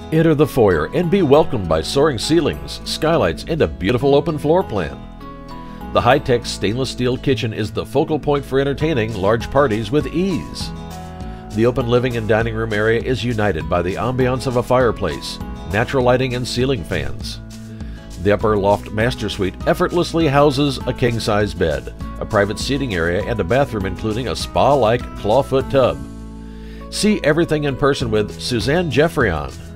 Enter the foyer and be welcomed by soaring ceilings, skylights, and a beautiful open floor plan. The high-tech stainless steel kitchen is the focal point for entertaining large parties with ease. The open living and dining room area is united by the ambiance of a fireplace, natural lighting, and ceiling fans. The upper loft master suite effortlessly houses a king-size bed, a private seating area, and a bathroom including a spa-like clawfoot tub. See everything in person with Suzanne Geoffrion.